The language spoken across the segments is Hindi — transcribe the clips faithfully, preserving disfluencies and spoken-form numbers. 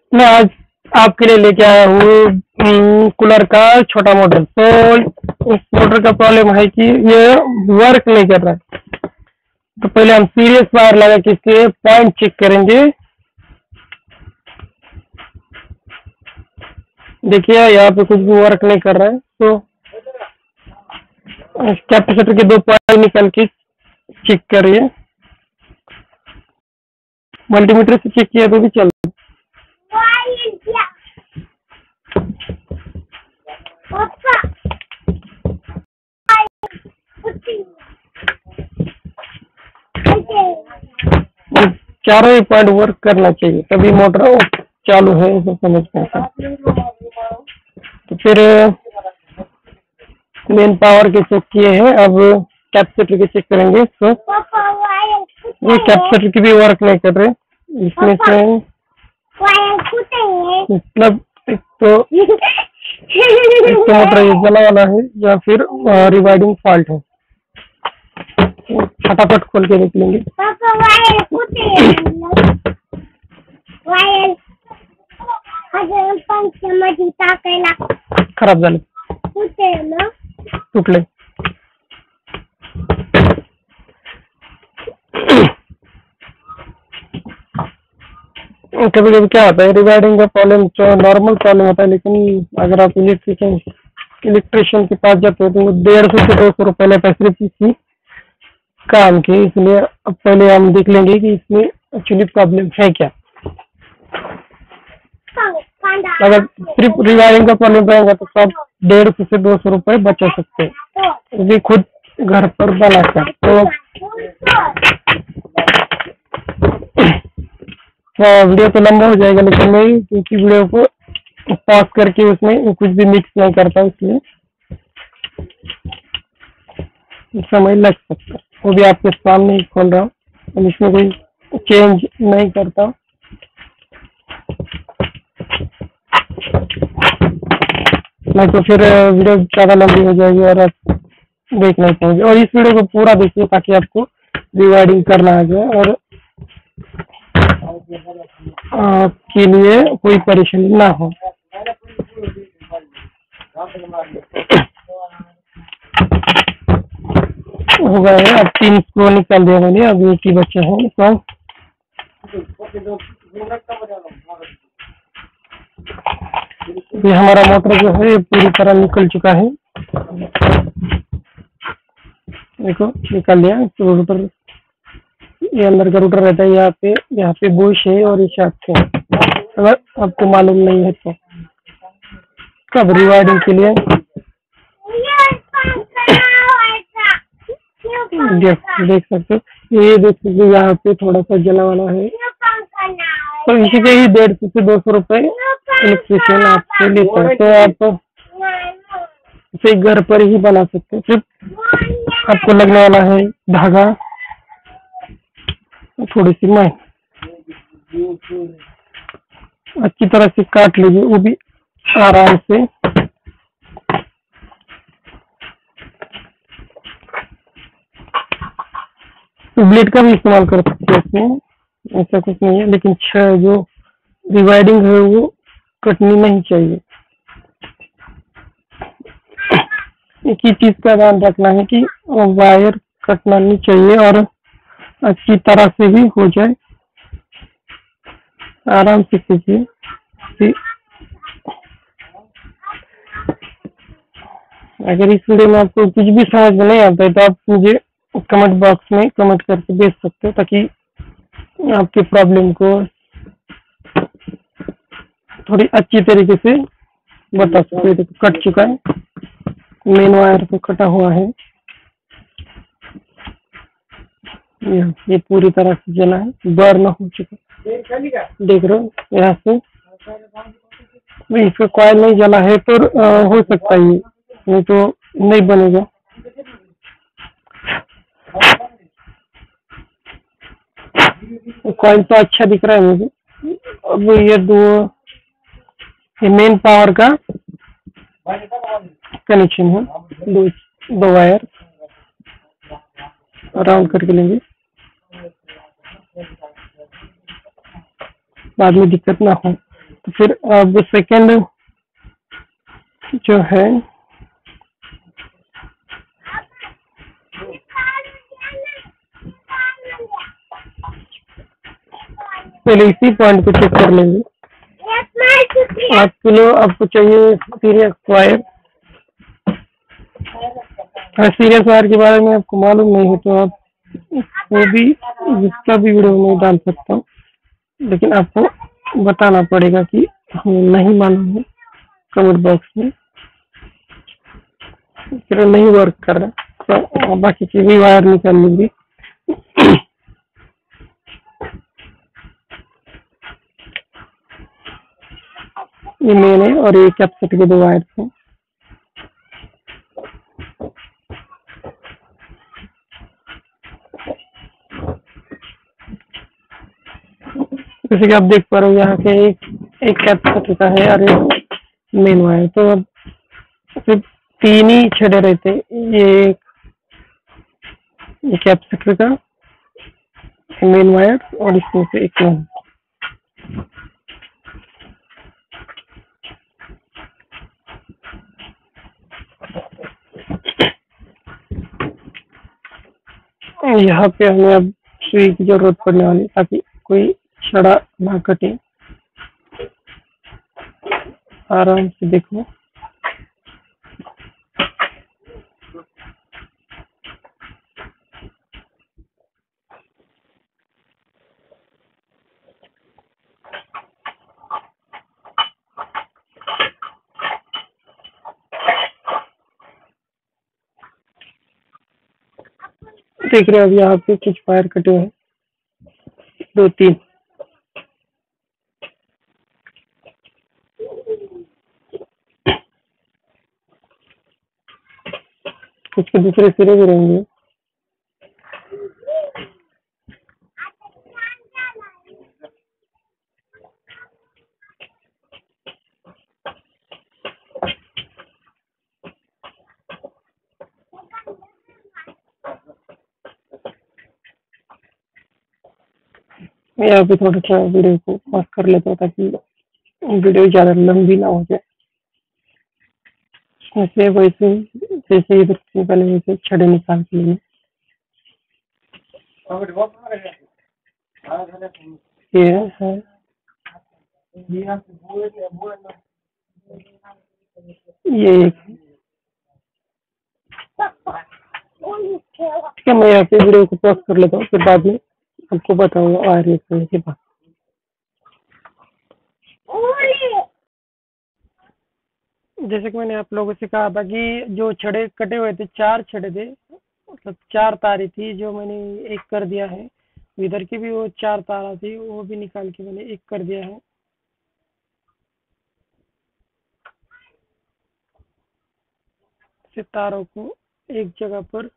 मैं आज आपके लिए लेके आया हूँ हम्म, कूलर का छोटा मॉडल। तो इस मोटर का प्रॉब्लम है कि ये वर्क नहीं कर रहा है। तो पहले हम सीरियस वायर लगा के इसके पॉइंट चेक करेंगे। देखिए यहाँ पे कुछ भी वर्क नहीं कर रहा है। तो कैपेसिटर के दो पॉइंट निकल के चेक करिए। मल्टीमीटर से चेक किया तो भी चल चारों ही पॉइंट वर्क करना चाहिए तभी मोटर चालू है, ऐसा समझ में आता है। तो फिर मेन पावर के चेक किए हैं, अब कैपेसिटर के चेक करेंगे। तो ये कैपेसिटर की भी वर्क नहीं कर रहे इसमें से, मतलब एक तो एक तो मोटर ये जला वाला है या फिर रिवाइडिंग फॉल्ट है। फटाफट खोल के देख लेंगे। खराब झाले, तुटले। कभी कभी क्या होता है, रिवाइडिंग का प्रॉब्लम जो नॉर्मल प्रॉब्लम होता है, लेकिन अगर आप इलेक्ट्रिशियन इलेक्ट्रिशियन के पास जाते हो तो डेढ़ सौ से दो सौ रुपये लेता है सिर्फ इसी काम के। इसलिए अब पहले हम देख लेंगे कि इसमें एक्चुअली प्रॉब्लम है क्या। अगर सिर्फ रिवायरिंग का प्रॉब्लम रहेगा तो सब डेढ़ सौ से दो सौ रुपये बचा सकते हैं, वो भी खुद घर पर बना कर। तो वीडियो तो लंबा हो जाएगा, लेकिन मैं क्योंकि वीडियो को पॉज करके उसमें कुछ भी मिक्स नहीं करता, इसलिए समय लग सकता है। वो भी आपके सामने ही खोल रहा हूँ, इसमें कोई चेंज नहीं करता। नहीं तो फिर वीडियो ज़्यादा लंबी हो जाएगी और आप देख नहीं पाओगे। और इस वीडियो को पूरा देखिए ताकि आपको रिवाइडिंग करना आ जाए और आपके लिए कोई परेशानी ना हो। हो गया है, अब तीन स्क्रू निकाल दिया मैंने, अब एक ही बच्चा है। तो ये हमारा मोटर जो है पूरी तरह निकल चुका है। देखो निकल लिया। तो रोटर, ये अंदर का रोटर रहता है यहाँ पे, यहाँ पे बुश है और ये शाफ्ट है। अगर आपको मालूम नहीं है तो कब रिवाइडिंग के लिए देख देख सकते हो। ये देख सकते हो यहाँ पे थोड़ा सा जला वाला है। तो इसी के ही डेढ़ सौ से दो सौ रुपये इलेक्ट्रिशियन आपसे लेता है। तो आप इसे घर पर ही बना सकते हैं। सिर्फ आपको लगने वाला है धागा, थोड़ी सी मैं अच्छी तरह से काट लीजिए, वो भी आराम से। तो ब्लेड का भी इस्तेमाल कर सकते हैं इसमें, ऐसा कुछ नहीं है। लेकिन जो रिवाइडिंग है वो कटनी नहीं चाहिए। एक ही चीज का ध्यान रखना है कि वायर कटना नहीं चाहिए और अच्छी तरह से भी हो जाए। आराम से कीजिए। अगर इस वीडियो में आपको कुछ भी समझ में नहीं आता है तो आप मुझे कमेंट बॉक्स में कमेंट करके भेज सकते हो, ताकि आपके प्रॉब्लम को थोड़ी अच्छी तरीके से बता सकते। देखो कट चुका है, मेन वायर तो कटा हुआ है। ये पूरी तरह से जला है, बर्न हो चुका है। देख रहे हो यहाँ से इसका कॉइल नहीं जला है तो आ, हो सकता है, ये नहीं तो नहीं बनेगा। कॉइल तो अच्छा दिख रहा है मुझे। अब ये दो, ये मेन पावर का कनेक्शन है, दो दो वायर राउंड करके लेंगे, बाद में दिक्कत ना हो। तो फिर अब सेकेंड जो है पहले इसी पॉइंट को चेक कर लेंगे। आप किलो आपको चाहिए सीरियस वायर। अगर सीरियस वायर के बारे में आपको मालूम नहीं है तो आप वो भी जिसका भी वीडियो नहीं डाल सकता हूँ, लेकिन आपको बताना पड़ेगा कि हमें नहीं मालूम है कमेंट बॉक्स में, फिर नहीं वर्क कर रहा तो बाकी चीजें वायर निकाल लेंगे। ये मेन है और ये कैपेसिटर के दो वायर हैं। जैसे कि आप देख पा रहे हो यहाँ के एक एक कैपेसिटर का है और एक मेन वायर, तो अब सिर्फ तीन ही छड़े रहते, ये एक ये कैपेसिटर का मेन वायर और इसमें से एक मेन। यहाँ पे हमें अब सुई की जरूरत पड़ने वाली ताकि कोई छड़ा ना कटे। आराम से देखो, देख रहे हो अब यहाँ पे कुछ वायर कटे हुए हैं, दो तीन। कुछ के दूसरे सिरे भी रहेंगे। मैं यहाँ पे थोड़ा सा वीडियो को पॉज कर लेता हूँ ताकि वीडियो ज्यादा लंबी ना हो जाए। ऐसे वैसे जैसे इधर से पहले वैसे छड़े निकाल के लिए ये है। ये एक ठीक है, मैं यहाँ पे वीडियो को पॉज कर लेता हूँ, फिर बाद में आपको बताऊंगा वायर निकालने के बाद। जैसे कि मैंने आप लोगों से कहा था कि जो छड़े कटे हुए थे, चार छड़े थे, मतलब चार तारें थी जो मैंने एक कर दिया है। इधर की भी वो चार तारा थी, वो भी निकाल के मैंने एक कर दिया है। तारों को एक जगह पर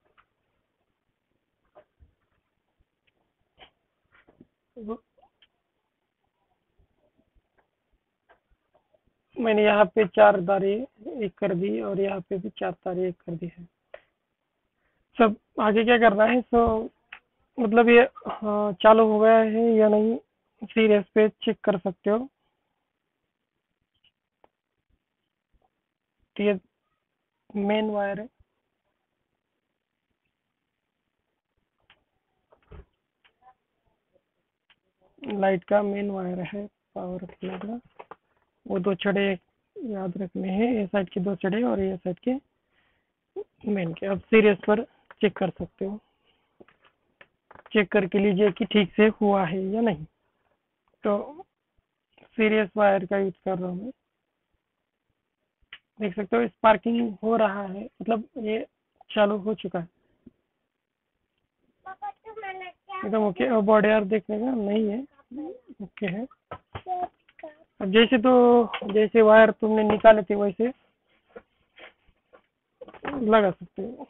मैंने यहाँ पे चार तारे एक कर दी और यहाँ पे भी चार तारे एक कर दी है। सब आगे क्या करना है, तो मतलब ये हाँ, चालू हो गया है या नहीं, सीरियस पे चेक कर सकते हो। तो ये मेन वायर है, लाइट का मेन वायर है पावर रखने का। वो दो छड़े याद रखने हैं, ये साइड के दो छड़े और ये साइड के मेन के। अब सीरियस पर चेक कर सकते हो, चेक करके लीजिए कि ठीक से हुआ है या नहीं। तो सीरियस वायर का यूज कर रहा हूँ मैं, देख सकते हो स्पार्किंग हो रहा है, मतलब ये चालू हो चुका है एकदम ओके। और बॉडी आर देखने का नहीं है, ओके है। अब जैसे तो जैसे वायर तुमने निकाले थे वैसे लगा सकते हो।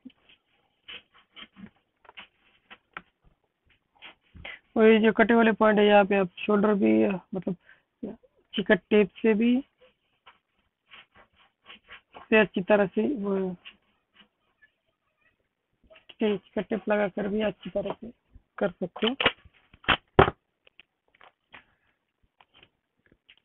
और ये जो कटे वाले पॉइंट है यहाँ पे आप शोल्डर भी मतलब चिकट टेप से भी से अच्छी तरह से वो चिकट टेप लगा कर भी अच्छी तरह से कर सकते हो।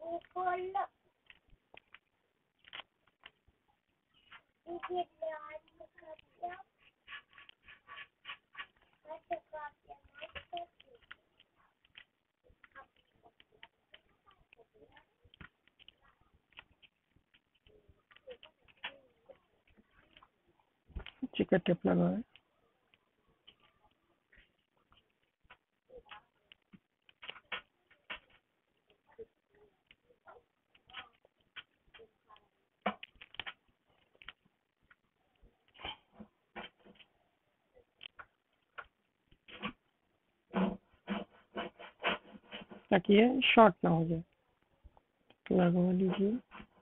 चिकन टेप लगा है। ताकि ये शॉर्ट ना हो जाए। लगवा लीजिए।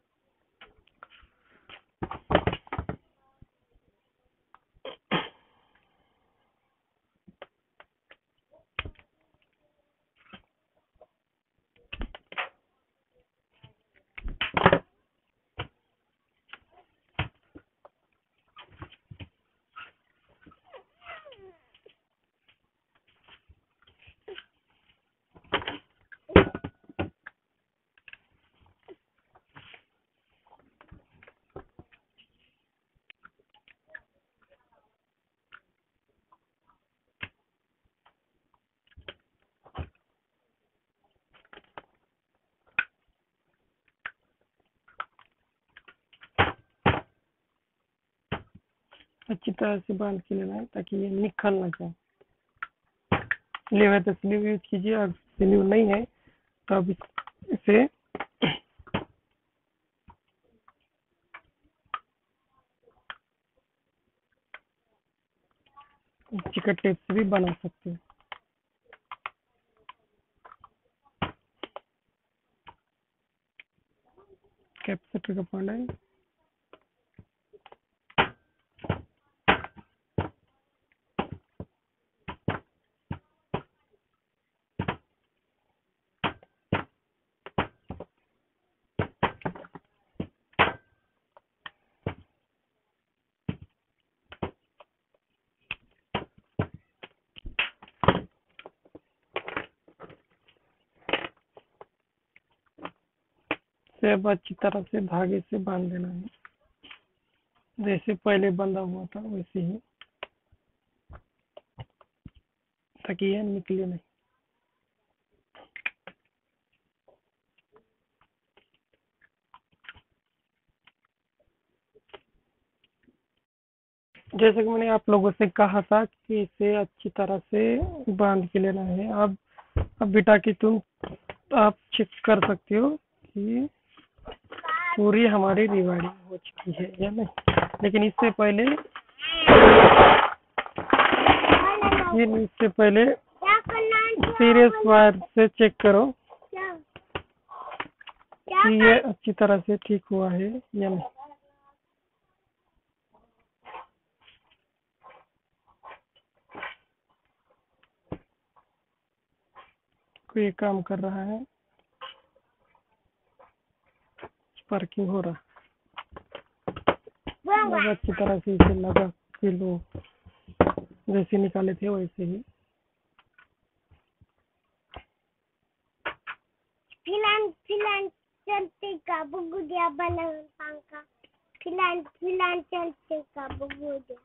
अच्छी तरह से बांध के लेना है ताकि ये निकल ना जाए। स्लीव है तो स्लीव यूज कीजिए, अगर स्लीव नहीं है तो अब इसे चिकन टेप से भी बना सकते हैं। कैपेसिटर का पॉइंट है। से अब अच्छी तरह से धागे से बांध देना है, जैसे पहले बंधा हुआ था वैसे ही, ताकि ये निकले नहीं। जैसे कि मैंने आप लोगों से कहा था कि इसे अच्छी तरह से बांध के लेना है। अब अब बेटा कि तुम आप चेक कर सकते हो कि पूरी हमारी रिवाइडिंग हो चुकी है या नहीं। लेकिन इससे पहले लेकिन इससे पहले सीरियस वायर से चेक करो कि ये अच्छी तरह से ठीक हुआ है या नहीं। कोई काम कर रहा है, स्पार्किंग हो रहा, अच्छी तरह से इसे लगा के लो, जैसे निकाले थे वैसे ही। फिलहाल फिलहाल चलते का बुगुदिया बना पंखा, फिलहाल फिलहाल चलते का बुगुदिया।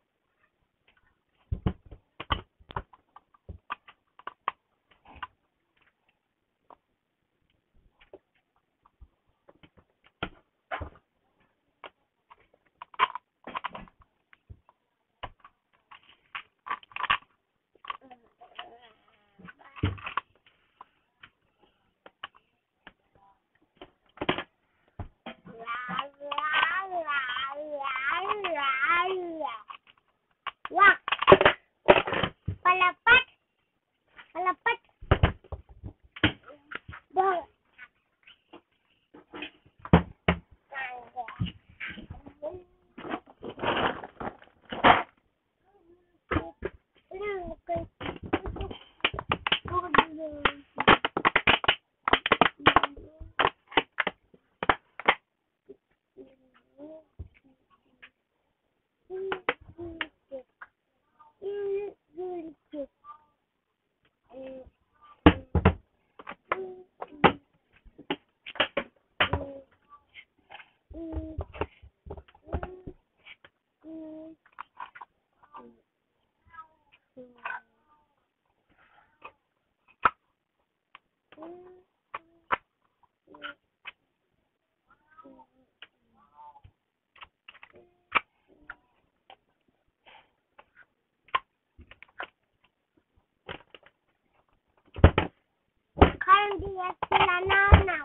Sekarang dia celana now.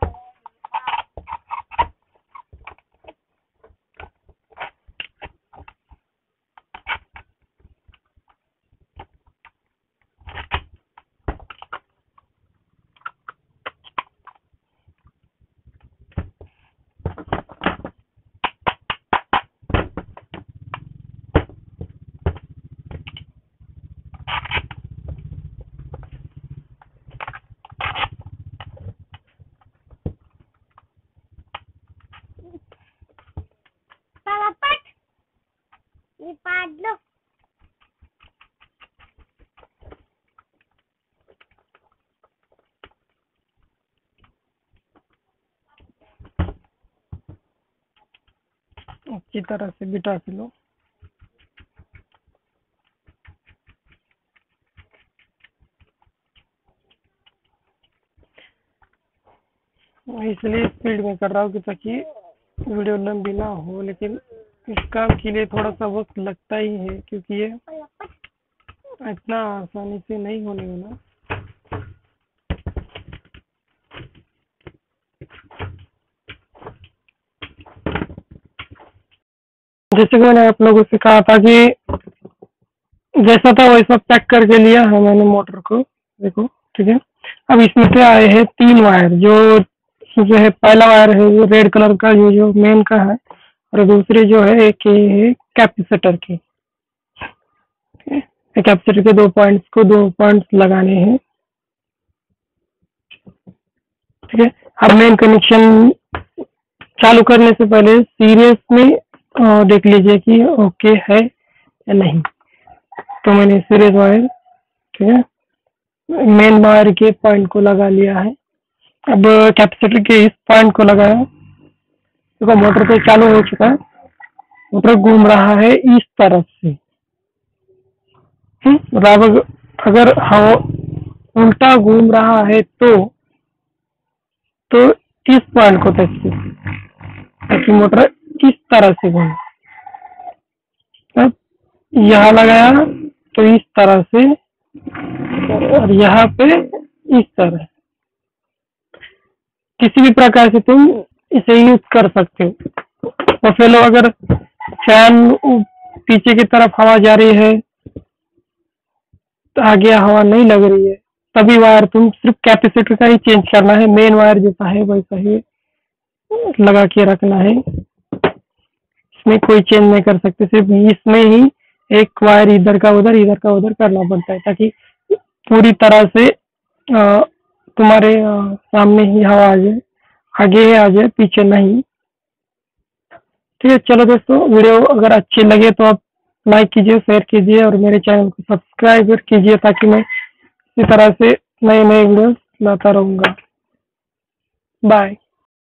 Palapat. Lipadlo. अच्छी तरह से बिठा के लो। इसलिए स्पीड में कर रहा हूँ कि ताकि वीडियो लंबी ना हो, लेकिन इस काम के लिए थोड़ा सा वक्त लगता ही है, क्योंकि ये इतना आसानी से नहीं होने वाला। जैसे कि मैंने आप लोगों से कहा था कि जैसा था वैसा पैक करके लिया है मैंने मोटर को, देखो ठीक है। अब इसमें से आए हैं तीन वायर, जो जो है पहला वायर है वो रेड कलर का, जो जो मेन का है, और दूसरी जो है एक ये है कैपेसिटर की। कैपेसिटर के दो पॉइंट्स को दो पॉइंट्स लगाने हैं, ठीक है। अब मेन कनेक्शन चालू करने से पहले सीरीज में आ, देख लीजिए कि ओके है या नहीं। तो मैंने सीरीज वायर, ठीक है, मेन वायर के पॉइंट को लगा लिया है। अब कैपेसिटर के इस पॉइंट को लगाया, देखो मोटर तो चालू हो चुका है, मोटर घूम रहा है इस तरफ से। बराबर अगर हवा उल्टा घूम रहा है तो तो इस पॉइंट को देखिए, ताकि मोटर इस तरह से घूमे। अब यहाँ लगाया तो इस तरह से, और यहाँ पे इस तरह, किसी भी प्रकार से तुम इसे यूज कर सकते हो। और फिर अगर फैन पीछे की तरफ हवा जा रही है तो आगे हवा नहीं लग रही है, तभी वायर तुम सिर्फ कैपेसिटर का ही चेंज करना है, मेन वायर जैसा है वैसा ही लगा के रखना है। इसमें कोई चेंज नहीं कर सकते, सिर्फ इसमें ही एक वायर इधर का उधर इधर का उधर करना पड़ता है, ताकि पूरी तरह से आ, तुम्हारे आ, सामने ही हवा आ जाए, आगे आ जाए, पीछे नहीं। ठीक है, चलो दोस्तों, वीडियो अगर अच्छे लगे तो आप लाइक कीजिए, शेयर कीजिए और मेरे चैनल को सब्सक्राइब कीजिए, ताकि मैं इसी तरह से नए नए वीडियोस लाता रहूँगा। बाय।